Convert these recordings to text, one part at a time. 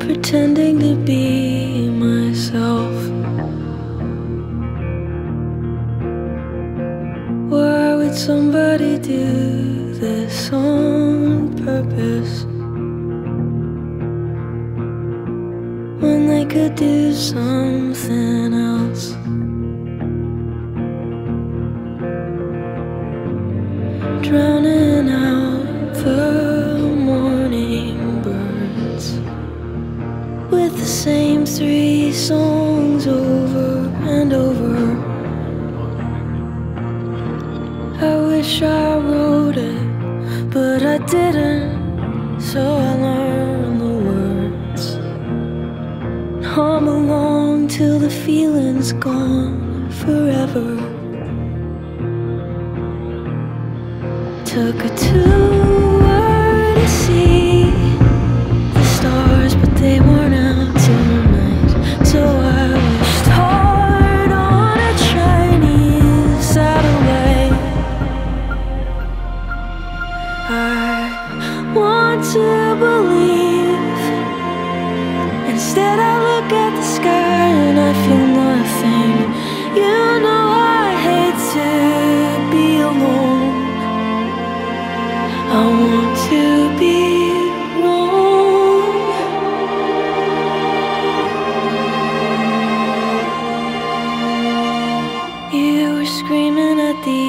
pretending to be myself, why would somebody do this on purpose when they could do something else? Drowning out the morning birds with the same 3 songs over and over. I wish I wrote it, but I didn't, so I learned the words. Hum along till the feeling's gone forever. Took her to where to see the stars, but they weren't out tonight. So I wished hard on a Chinese satellite. I want to believe. Instead I look at the sky and I feel nothing. You know I hate to be alone. I want to be wrong. You were screaming at the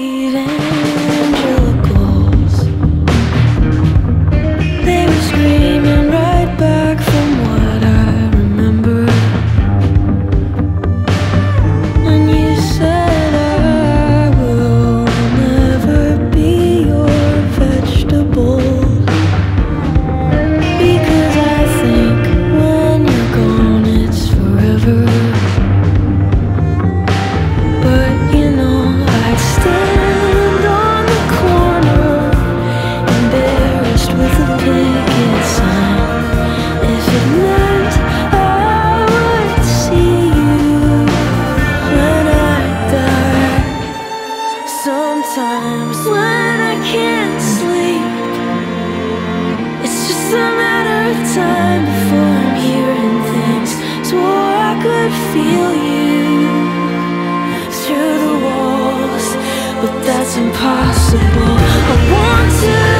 evangelicals. They were screaming right back from what I remember. When you said I will never be your vegetable, because I think when you're gone it's forever. But you know I'd stand on the corner, embarrassed with a picket sign, if it meant I would see you when I die. Sometimes when I can't sleep, it's just a matter of time before I'm hearing things. Swore I could feel you through the walls, but that's impossible. I want to